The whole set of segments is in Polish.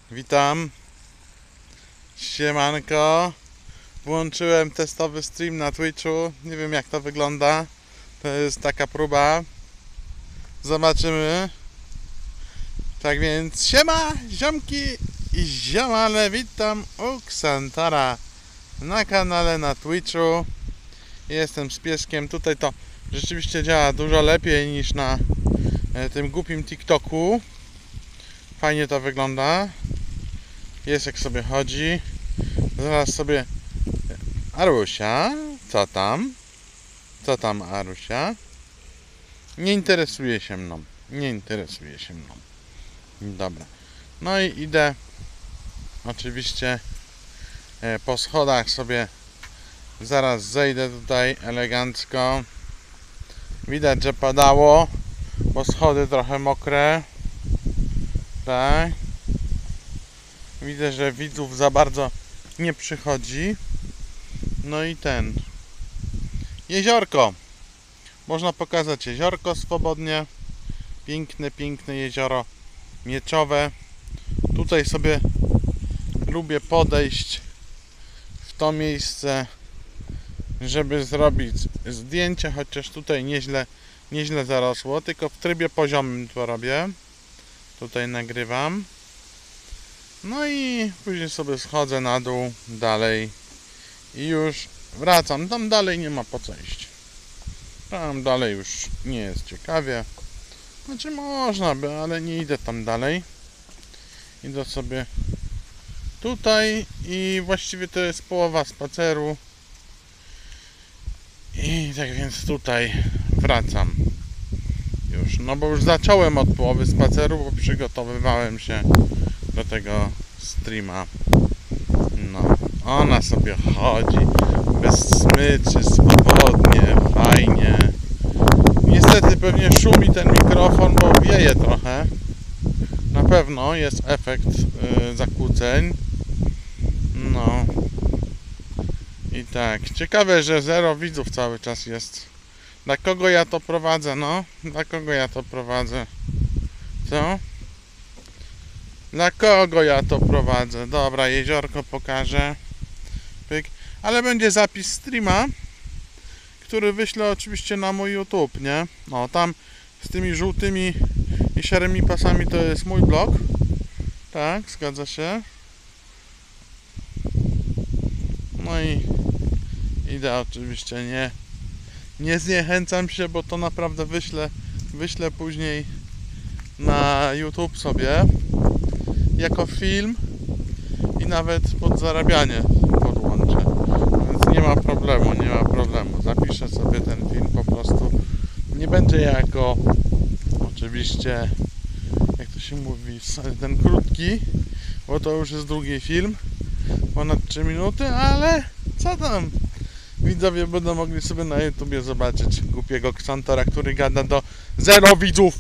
Witam. Siemanko. Włączyłem testowy stream na Twitchu. Nie wiem jak to wygląda. To jest taka próba. Zobaczymy. Tak więc siema, ziomki i ziomale. Witam u Ksantara na kanale na Twitchu. Jestem z pieskiem. Tutaj to rzeczywiście działa dużo lepiej niż na tym głupim TikToku. Fajnie to wygląda. Piesek sobie chodzi. Zaraz sobie... Arusia? Co tam? Co tam, Arusia? Nie interesuje się mną. Nie interesuje się mną. Dobra. No i idę oczywiście po schodach sobie zaraz zejdę tutaj elegancko. Widać, że padało, bo schody trochę mokre. Tak. Widzę, że widzów za bardzo nie przychodzi. No i jeziorko. Można pokazać jeziorko swobodnie. Piękne, piękne jezioro mieczowe. Tutaj sobie lubię podejść w to miejsce, żeby zrobić zdjęcie, chociaż tutaj nieźle zarosło, tylko w trybie poziomym to robię. Tutaj nagrywam. No i później sobie schodzę na dół dalej i już wracam. Tam dalej nie ma po co iść. Tam dalej już nie jest ciekawie. Znaczy można by, ale nie idę tam dalej. Idę sobie tutaj i właściwie to jest połowa spaceru. I tak więc tutaj wracam już. No bo już zacząłem od połowy spaceru, bo przygotowywałem się do tego streama. No, ona sobie chodzi bez smyczy, swobodnie, fajnie. Niestety pewnie szumi ten mikrofon, bo wieje trochę. Na pewno jest efekt zakłóceń. No. I tak, ciekawe, że 0 widzów cały czas jest. Dla kogo ja to prowadzę, no? Dla kogo ja to prowadzę? Co? Dla kogo ja to prowadzę? Dobra, jeziorko pokażę. Pyk. Ale będzie zapis streama, który wyślę oczywiście na mój YouTube, nie? No, tam z tymi żółtymi i szarymi pasami to jest mój blog. Tak, zgadza się. No i idę oczywiście, nie zniechęcam się, bo to naprawdę wyślę później na YouTube sobie jako film i nawet pod zarabianie podłączę, więc nie ma problemu, zapiszę sobie ten film po prostu. Nie będzie jako oczywiście, jak to się mówi, ten krótki, bo to już jest długi film, ponad 3 minuty, ale co tam? Widzowie będą mogli sobie na YouTubie zobaczyć głupiego Ksantara, który gada do 0 widzów.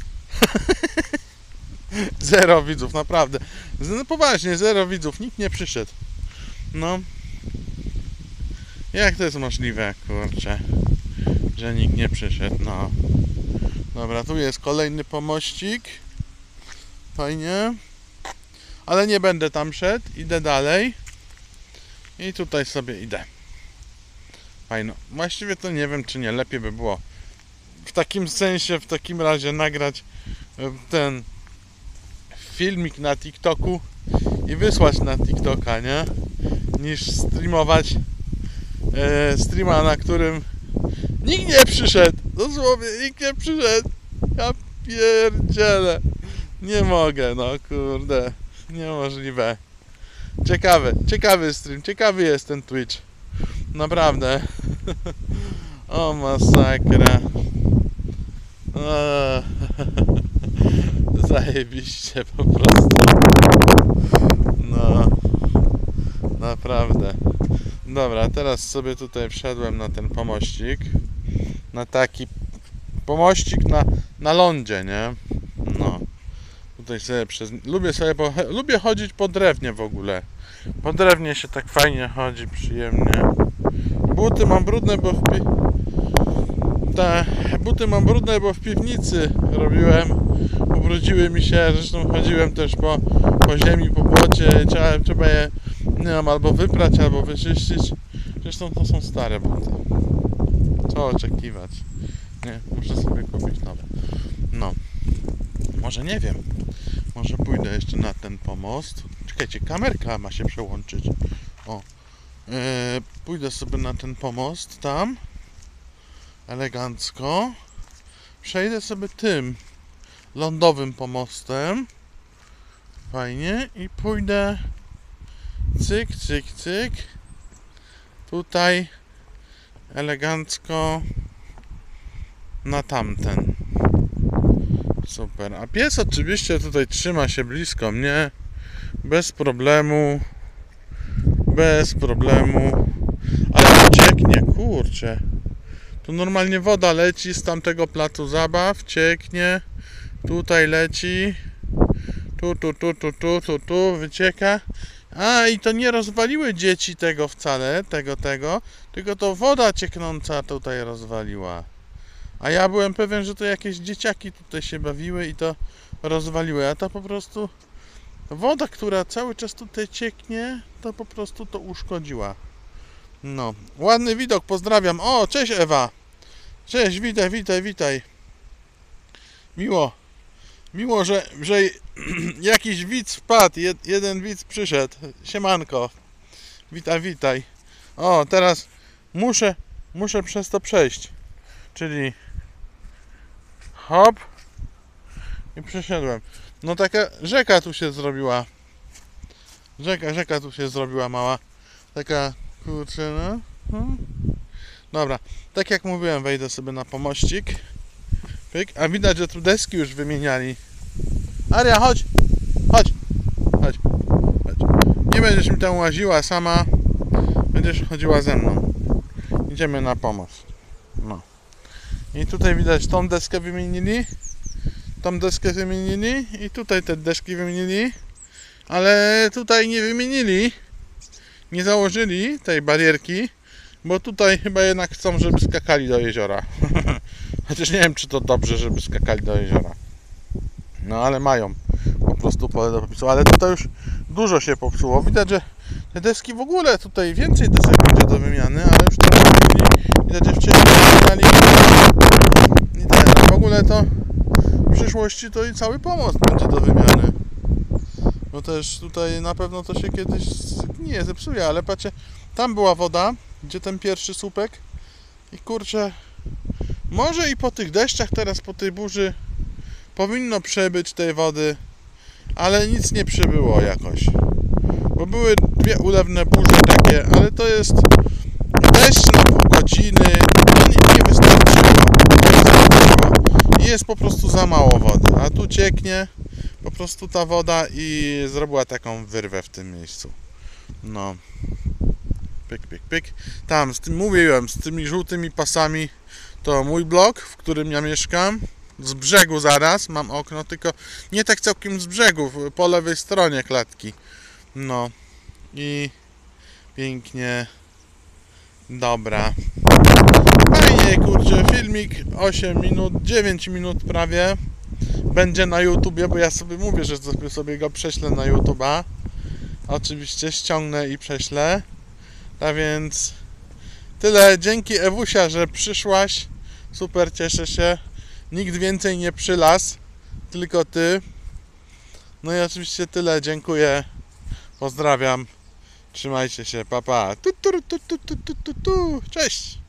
0 widzów, naprawdę. No poważnie, 0 widzów, nikt nie przyszedł. No. Jak to jest możliwe, kurczę, że nikt nie przyszedł, no. Dobra, tu jest kolejny pomościk. Fajnie. Ale nie będę tam szedł, idę dalej. I tutaj sobie idę. Fajno. Właściwie to nie wiem, czy nie lepiej by było w takim sensie, w takim razie nagrać ten filmik na TikToku i wysłać na TikToka, nie? Niż streamować streama, na którym nikt nie przyszedł. Dosłownie nikt nie przyszedł. Ja pierdzielę. Nie mogę, no kurde. Niemożliwe. Ciekawy stream, ciekawy jest ten Twitch. Naprawdę. O masakra. Zajebiście po prostu. No. Naprawdę. Dobra, teraz sobie tutaj wszedłem na ten pomościk. Na taki pomościk na lądzie, nie? No. Tutaj sobie lubię chodzić po drewnie w ogóle. Po drewnie się tak fajnie chodzi, przyjemnie. Buty mam brudne, bo w piwnicy robiłem ubrudziły mi się, zresztą chodziłem też po ziemi, po błocie, trzeba je, nie wiem, albo wyprać, albo wyczyścić. Zresztą to są stare buty. Co oczekiwać? Nie, muszę sobie kupić nowe. No, może nie wiem. Może pójdę jeszcze na ten pomost. Czekajcie, kamerka ma się przełączyć. O, pójdę sobie na ten pomost tam. Elegancko. Przejdę sobie tym lądowym pomostem. Fajnie. I pójdę cyk, cyk, cyk. Tutaj elegancko na tamten. Super. A pies oczywiście tutaj trzyma się blisko mnie. Bez problemu. Bez problemu. Ale cieknie, kurczę. Tu normalnie woda leci z tamtego placu zabaw. Cieknie. Tutaj leci. Tu. Wycieka. A, i to nie rozwaliły dzieci tego wcale. Tylko to woda cieknąca tutaj rozwaliła. A ja byłem pewien, że to jakieś dzieciaki tutaj się bawiły i to rozwaliły. A to po prostu woda, która cały czas tutaj cieknie, to po prostu to uszkodziła. No, ładny widok, pozdrawiam. O, cześć Ewa. Cześć, witaj. Miło, że jakiś widz wpadł, jeden widz przyszedł. Siemanko. Witaj. O, teraz muszę przez to przejść. Czyli hop i przeszedłem. No taka rzeka tu się zrobiła. Rzeka tu się zrobiła mała. Taka, kurczę, no. Dobra, tak jak mówiłem, wejdę sobie na pomościk. Pyk. A widać, że tu deski już wymieniali. Aria, chodź. Nie będziesz mi tam łaziła sama. Będziesz chodziła ze mną. Idziemy na pomost. No. I tutaj widać, tą deskę wymienili. I tutaj te deski wymienili. Ale tutaj nie wymienili. Nie założyli tej barierki. Bo tutaj chyba jednak chcą, żeby skakali do jeziora. Chociaż nie wiem, czy to dobrze, żeby skakali do jeziora. No ale mają po prostu pole do popisu. Ale tutaj już dużo się popsuło. Widać, że te deski w ogóle tutaj więcej desek będzie do wymiany, ale już to widać, że wcześniej wymieniali. I tak, w ogóle to w przyszłości to i cały pomost będzie do wymiany. Bo też tutaj na pewno to się kiedyś nie zepsuje, ale patrzcie, tam była woda, gdzie ten pierwszy słupek i kurczę, może i po tych deszczach teraz, po tej burzy powinno przebyć tej wody, ale nic nie przybyło jakoś. Bo były dwie ulewne burze takie, ale to jest deszcz na pół godziny, nie wystarczyło. I jest po prostu za mało wody, a tu cieknie po prostu ta woda i zrobiła taką wyrwę w tym miejscu. No. Pyk. Tam, mówiłem, z tymi żółtymi pasami to mój blok, w którym ja mieszkam. Z brzegu zaraz mam okno, tylko nie tak całkiem z brzegu, po lewej stronie klatki. No i pięknie. Dobra. Fajnie, kurczę, filmik 8 minut, 9 minut prawie. Będzie na YouTubie, bo ja sobie mówię, że sobie go prześlę na YouTube'a. Oczywiście ściągnę i prześlę. A więc tyle. Dzięki Ewusia, że przyszłaś. Super, cieszę się. Nikt więcej nie przylazł, tylko ty. No i oczywiście tyle. Dziękuję. Pozdrawiam. Trzymajcie się. Pa. Cześć.